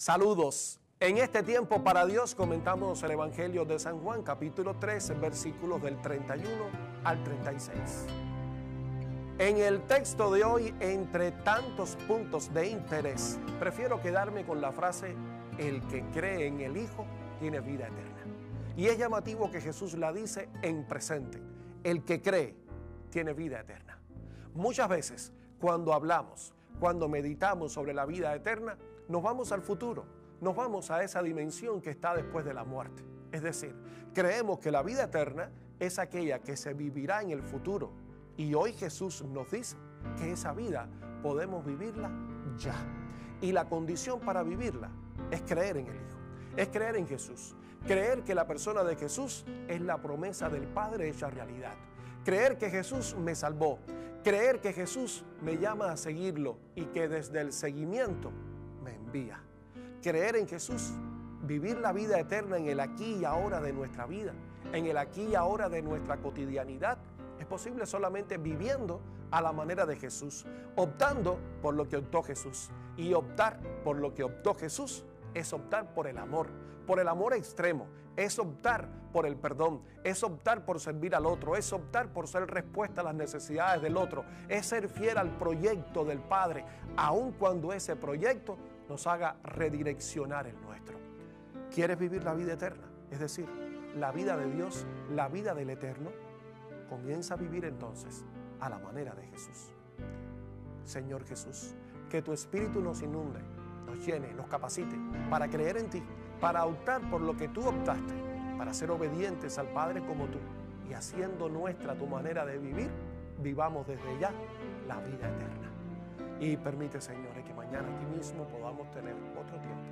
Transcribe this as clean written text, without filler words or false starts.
Saludos. En este tiempo para Dios comentamos el Evangelio de San Juan, capítulo 3, versículos del 31 al 36. En el texto de hoy, entre tantos puntos de interés, prefiero quedarme con la frase: el que cree en el Hijo tiene vida eterna. Y es llamativo que Jesús la dice en presente: el que cree tiene vida eterna. Muchas veces, cuando hablamos, cuando meditamos sobre la vida eterna, nos vamos al futuro, nos vamos a esa dimensión que está después de la muerte. Es decir, creemos que la vida eterna es aquella que se vivirá en el futuro. Y hoy Jesús nos dice que esa vida podemos vivirla ya. Y la condición para vivirla es creer en el Hijo, es creer en Jesús, creer que la persona de Jesús es la promesa del Padre hecha realidad, creer que Jesús me salvó, creer que Jesús me llama a seguirlo y que desde el seguimiento me envía. Creer en Jesús, vivir la vida eterna en el aquí y ahora de nuestra vida, en el aquí y ahora de nuestra cotidianidad, es posible solamente viviendo a la manera de Jesús, optando por lo que optó Jesús. Y optar por lo que optó Jesús es optar por el amor extremo, es optar por el perdón, es optar por servir al otro, es optar por ser respuesta a las necesidades del otro, es ser fiel al proyecto del Padre, aun cuando ese proyecto nos haga redireccionar el nuestro. ¿Quieres vivir la vida eterna? Es decir, la vida de Dios, la vida del Eterno. Comienza a vivir entonces a la manera de Jesús. Señor Jesús, que tu Espíritu nos inunde, nos llene, nos capacite para creer en ti, para optar por lo que tú optaste, para ser obedientes al Padre como tú, y haciendo nuestra tu manera de vivir, vivamos desde ya la vida eterna. Y permite, Señor, que mañana aquí mismo podamos tener otro tiempo